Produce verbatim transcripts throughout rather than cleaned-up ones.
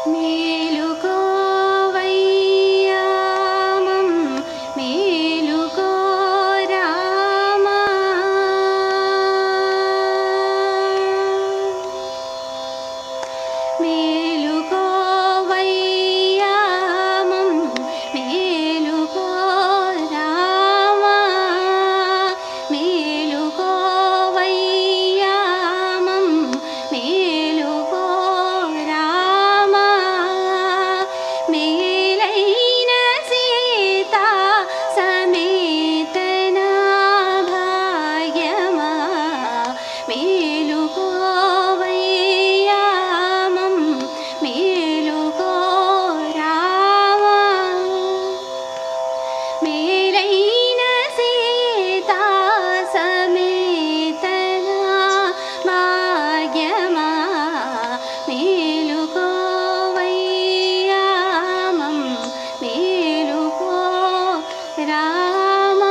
మేలుకోవయ్యామం మేలుకో రామా మేలుకోవయ్యామం మేలుకో రామా మేలుకోవయ్యామం మేలుకో రామా మేలైన సీతా సమేతనా భాగ్యమా మేలుకోవయ్యామం మేలుకో రామా మేలైన సీతా సమేతనా భాగ్యమా మేలుకోవయ్యామం మేలుకో రామా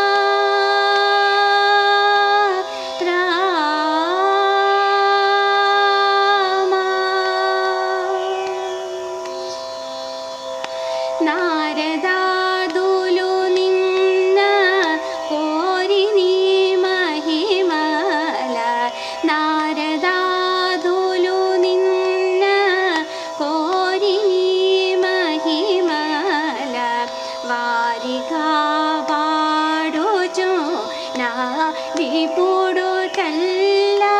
రామా నారదాదులు నిన్న కోరి నీ మహిమల నారదాదులు నిన్న కోరి నీ మహిమల వారిగా పాడుచు నా విపుడు కల్లా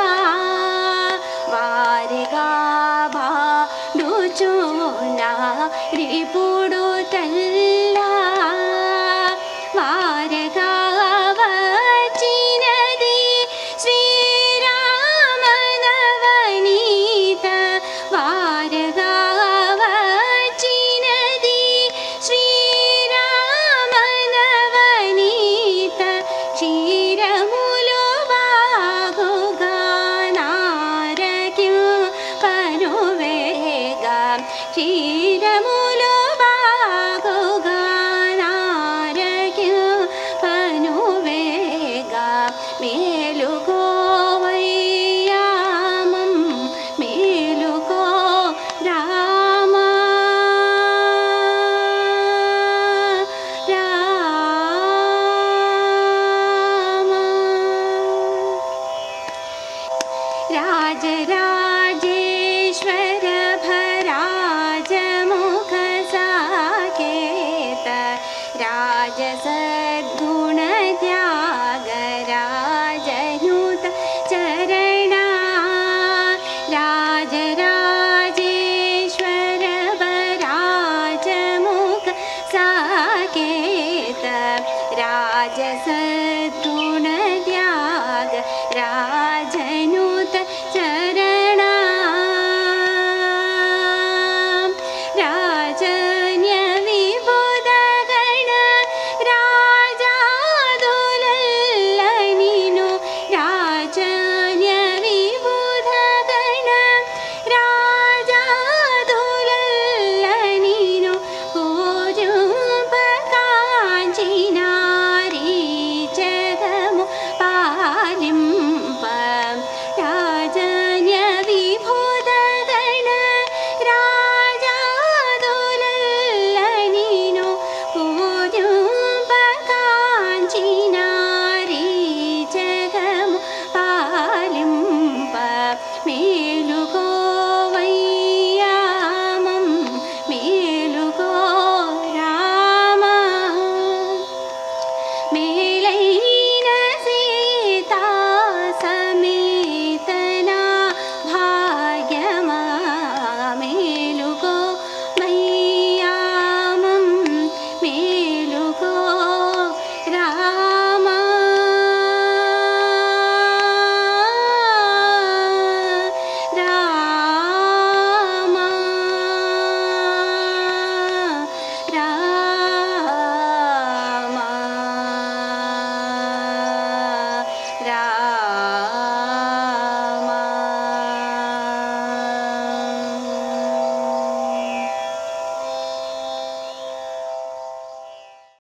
వారిగా పాడుచు నా రిపుడు కల్లా వారగా వచ్చినది శ్రీరామనవనీత వారగా వచ్చినది శ్రీరామనవనీత క్షీరములు బాగుగా నారకిం పరువేగా క్షీరములు బాగుగా నారకిం పనువేగా మేలుకోవయ్యామం మేలుకో రామా రామా రాజరాజేశ్వర భరాజముఖ సాకేత రాజసద్గుణ త్యాగరాజనుత చరణా రాజరా